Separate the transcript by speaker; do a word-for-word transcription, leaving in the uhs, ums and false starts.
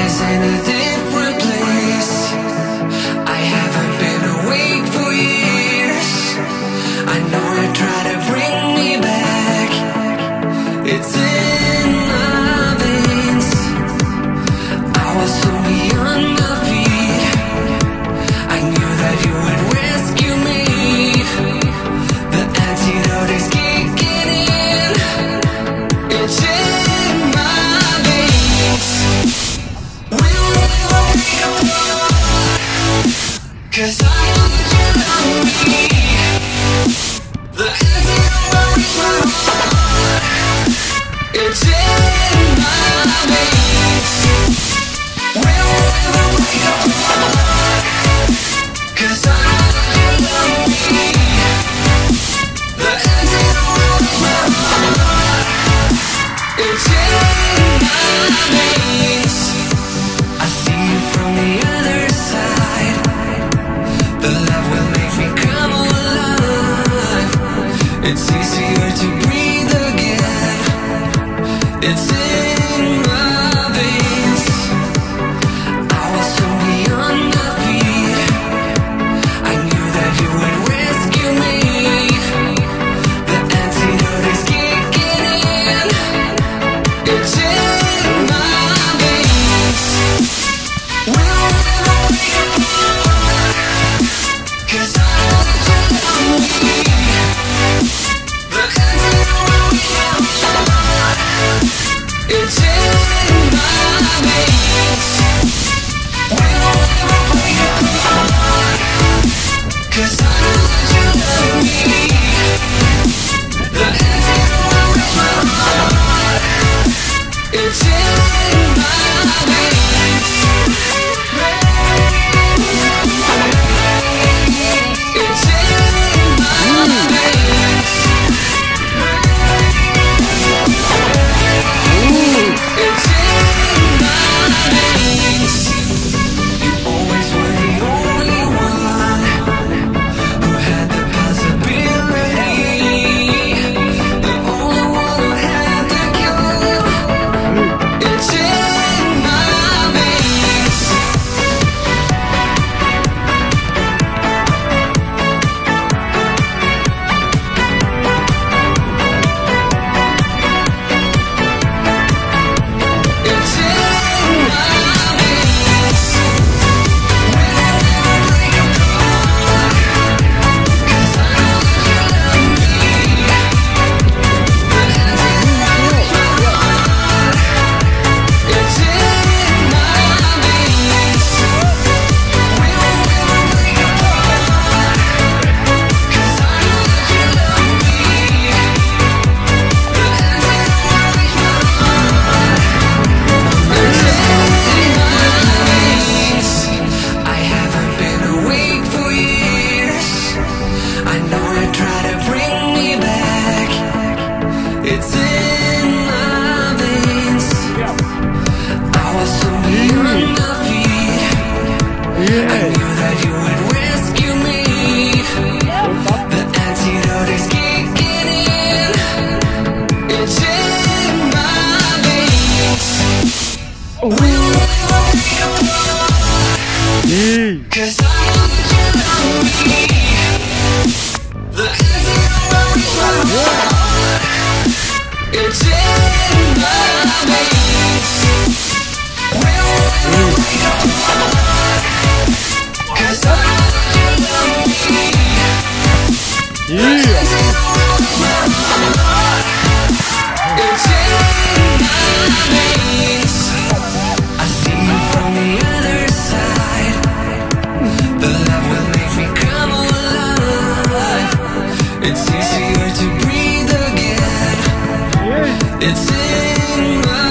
Speaker 1: is in a different place. I haven't been awake for years. I know you try to bring me back. It's in my veins. I was so beyond my feet. I knew that you would rescue me. The antidote is kicking in. It's in my veins. We'll never be apart, 'cause I know that you love me. The antidote is my heart. It's in my veins. We'll never be apart, 'cause I know that you love me. The antidote is my heart. It's in my veins. I see you from the other side. The love will make me come alive. It's easier to breathe again. It's in my veins. I was so beyond my feet. I knew that you would rescue me. The antidote is kicking in. It's in my veins. We'll never be apart, 'cause I know that you love me. The antidote is my heart. It's in my veins. We'll never be apart, 'cause I know that you love me. The antidote is my heart. It's in my veins. It's in my veins. It's in my veins. You always were the only one who had the possibility. The only one who had the cure. It's in my veins. It's in my veins. We'll never break apart, 'cause I know that you love me. The antidote is my heart. It's in my veins. We'll never break apart, 'cause I know that you love me. The antidote is my heart. It's in my veins. I haven't been awake for years. I know you try to bring me back. It's in my veins. I was so beyond my feet. I knew that you would rescue me. The antidote is kicking in. It's in my veins. We'll never be apart, 'cause I know that you love me. The antidote is my heart. It's in my veins. We'll never be apart, 'cause I know that you love me. The antidote is my heart. It's in my veins. I see you from the other side. The love will make me come alive. It's easier to breathe again. It's in my